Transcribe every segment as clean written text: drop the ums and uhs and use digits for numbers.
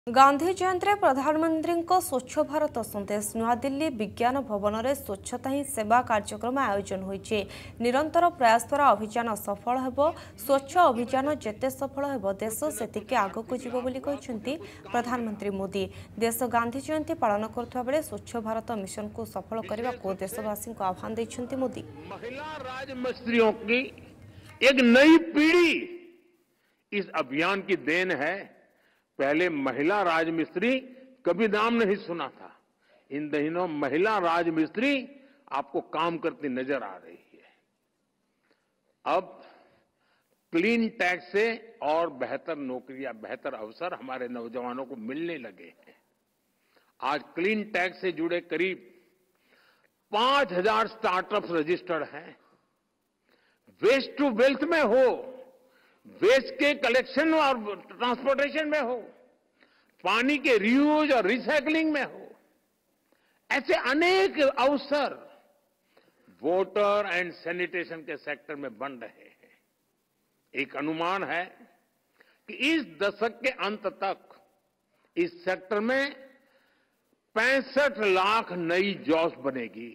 गांधी जयंती प्रधानमंत्री स्वच्छ भारत संदेश नुआदिल्ली विज्ञान भवन में स्वच्छता ही सेवा कार्यक्रम आयोजन होइछे। निरंतर प्रयास द्वारा अभियान सफल हेबो। स्वच्छ अभियान जेते सफल हेबो देश सेतिके आगकु जिवो बोली कहिसेंती प्रधानमंत्री मोदी। देश गांधी जयंती पालन करथुवा बेले स्वच्छ भारत मिशन को सफल करने को देशवासी को आह्वान दैछंती मोदी। महिला राजमिस्त्रियों की एक नई पीढ़ी इस अभियान की देन है। पहले महिला राजमिस्त्री कभी नाम नहीं सुना था। इन दिनों महिला राजमिस्त्री आपको काम करती नजर आ रही है। अब क्लीन टेक से और बेहतर नौकरियां, बेहतर अवसर हमारे नौजवानों को मिलने लगे हैं। आज क्लीन टेक से जुड़े करीब 5000 स्टार्टअप्स रजिस्टर्ड हैं। वेस्ट टू वेल्थ में हो, वेस्ट के कलेक्शन और ट्रांसपोर्टेशन में हो, पानी के रीयूज और रिसाइकलिंग में हो, ऐसे अनेक अवसर वाटर एंड सैनिटेशन के सेक्टर में बन रहे हैं। एक अनुमान है कि इस दशक के अंत तक इस सेक्टर में 65 लाख नई जॉब्स बनेगी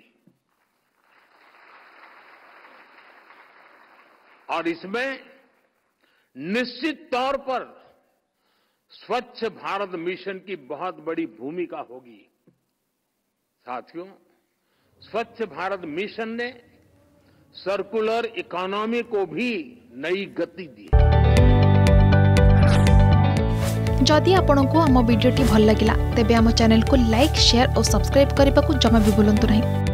और इसमें निश्चित तौर पर स्वच्छ भारत मिशन की बहुत बड़ी भूमिका होगी। साथियों, स्वच्छ भारत मिशन ने सर्कुलर इकोनॉमी को भी नई गति दी। जदि आपंक आम भिडी भल लगा तेब आम चैनल को लाइक, शेयर और सब्सक्राइब करने को जमा भी भूलु नहीं।